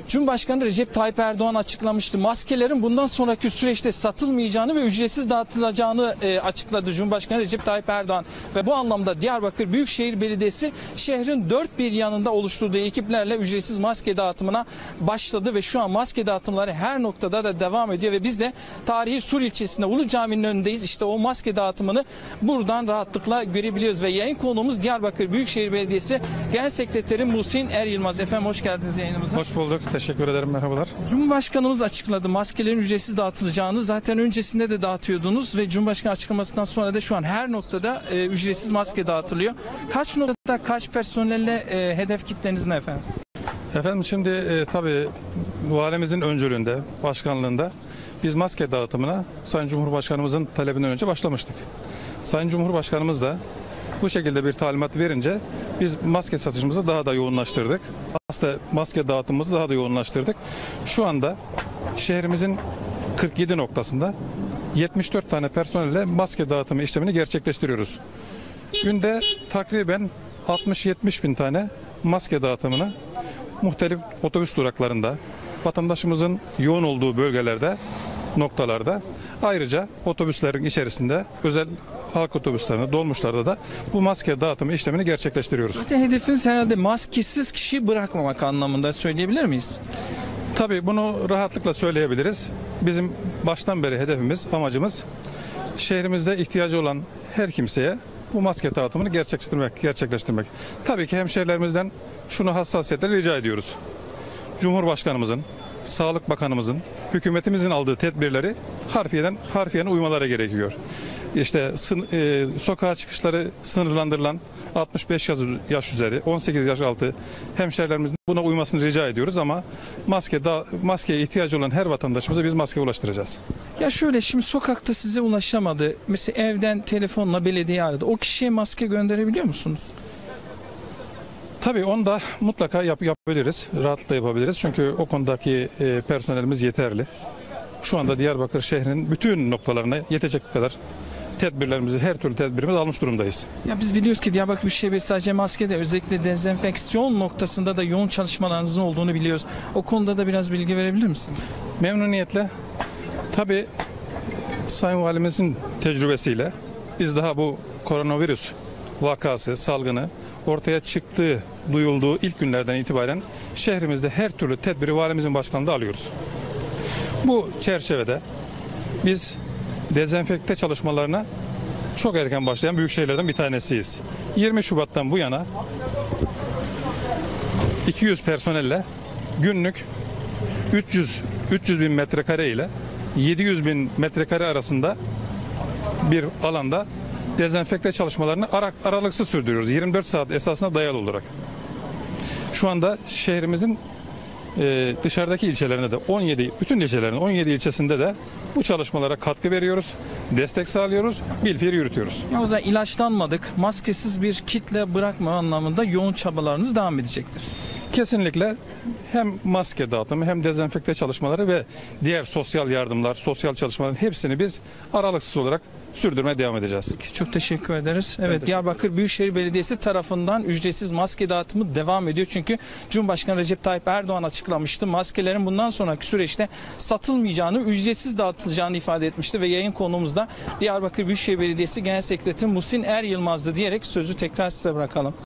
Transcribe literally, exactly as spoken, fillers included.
Cumhurbaşkanı Recep Tayyip Erdoğan açıklamıştı. Maskelerin bundan sonraki süreçte satılmayacağını ve ücretsiz dağıtılacağını e, açıkladı Cumhurbaşkanı Recep Tayyip Erdoğan. Ve bu anlamda Diyarbakır Büyükşehir Belediyesi şehrin dört bir yanında oluşturduğu ekiplerle ücretsiz maske dağıtımına başladı ve şu an maske dağıtımları her noktada da devam ediyor ve biz de tarihi Sur ilçesinde Ulu Cami'nin önündeyiz. İşte o maske dağıtımını buradan rahatlıkla görebiliyoruz ve yayın konuğumuz Diyarbakır Büyükşehir Belediyesi Genel Sekreteri Muhsin Er Yılmaz. Efendim hoş geldiniz yayınımıza. Hoş bulduk. Teşekkür ederim. Merhabalar. Cumhurbaşkanımız açıkladı maskelerin ücretsiz dağıtılacağını. Zaten öncesinde de dağıtıyordunuz ve Cumhurbaşkanı açıklamasından sonra da şu an her noktada e, ücretsiz maske dağıtılıyor. Kaç noktada kaç personelle e, hedef kitleniz ne efendim? Efendim şimdi e, tabii valimizin öncülüğünde, başkanlığında biz maske dağıtımına Sayın Cumhurbaşkanımızın talebinden önce başlamıştık. Sayın Cumhurbaşkanımız da bu şekilde bir talimat verince biz maske satışımızı daha da yoğunlaştırdık. Aslında maske dağıtımımızı daha da yoğunlaştırdık. Şu anda şehrimizin kırk yedi noktasında yetmiş dört tane personelle maske dağıtımı işlemini gerçekleştiriyoruz. Günde takriben altmış yetmiş bin tane maske dağıtımını muhtelif otobüs duraklarında, vatandaşımızın yoğun olduğu bölgelerde, noktalarda, ayrıca otobüslerin içerisinde özel halk otobüslerinde, dolmuşlarda da bu maske dağıtımı işlemini gerçekleştiriyoruz. Zaten hedefiniz herhalde maskesiz kişi bırakmamak anlamında söyleyebilir miyiz? Tabii bunu rahatlıkla söyleyebiliriz. Bizim baştan beri hedefimiz, amacımız şehrimizde ihtiyacı olan her kimseye bu maske dağıtımını gerçekleştirmek, gerçekleştirmek. Tabii ki hemşehrilerimizden şunu hassasiyetle rica ediyoruz. Cumhurbaşkanımızın, Sağlık Bakanımızın, hükümetimizin aldığı tedbirleri harfiyen harfiyen uymaları gerekiyor. İşte e, sokağa çıkışları sınırlandırılan altmış beş yaş üzeri, on sekiz yaş altı hemşehrilerimizin buna uymasını rica ediyoruz ama maske da, maskeye ihtiyacı olan her vatandaşımıza biz maske ulaştıracağız. Ya şöyle şimdi sokakta size ulaşamadı. Mesela evden telefonla belediye aradı. O kişiye maske gönderebiliyor musunuz? Tabii onu da mutlaka yap, yapabiliriz. Rahatlıkla yapabiliriz. Çünkü o konudaki e, personelimiz yeterli. Şu anda Diyarbakır şehrinin bütün noktalarına yetecek kadar tedbirlerimizi, her türlü tedbirimizi almış durumdayız. Ya biz biliyoruz ki Diyarbakır Büyükşehir Belediyesi sadece maskede, özellikle dezenfeksiyon noktasında da yoğun çalışmalarınızın olduğunu biliyoruz. O konuda da biraz bilgi verebilir misin? Memnuniyetle. Tabii Sayın Valimizin tecrübesiyle biz daha bu koronavirüs vakası, salgını ortaya çıktığı, duyulduğu ilk günlerden itibaren şehrimizde her türlü tedbiri valimizin başkanlığında alıyoruz. Bu çerçevede biz dezenfekte çalışmalarına çok erken başlayan büyük şehirlerden bir tanesiyiz. yirmi Şubat'tan bu yana iki yüz personelle günlük üç yüz üç yüz bin metrekare ile yedi yüz bin metrekare arasında bir alanda dezenfekte çalışmalarını aralıksız sürdürüyoruz. yirmi dört saat esasına dayalı olarak. Şu anda şehrimizin e, dışarıdaki ilçelerinde de on yedi, bütün ilçelerin on yedi ilçesinde de bu çalışmalara katkı veriyoruz, destek sağlıyoruz, bilfiil yürütüyoruz. Ya o zaman ilaçlanmadık, maskesiz bir kitle bırakma anlamında yoğun çabalarınız devam edecektir. Kesinlikle hem maske dağıtımı hem dezenfekte çalışmaları ve diğer sosyal yardımlar, sosyal çalışmaların hepsini biz aralıksız olarak sürdürmeye devam edeceğiz. Çok teşekkür ederiz. Evet, Diyarbakır Büyükşehir Belediyesi tarafından ücretsiz maske dağıtımı devam ediyor. Çünkü Cumhurbaşkanı Recep Tayyip Erdoğan açıklamıştı. Maskelerin bundan sonraki süreçte satılmayacağını, ücretsiz dağıtılacağını ifade etmişti ve yayın konuğumuzda Diyarbakır Büyükşehir Belediyesi Genel Sekreteri Muhsin Er Yılmaz'dı diyerek sözü tekrar size bırakalım.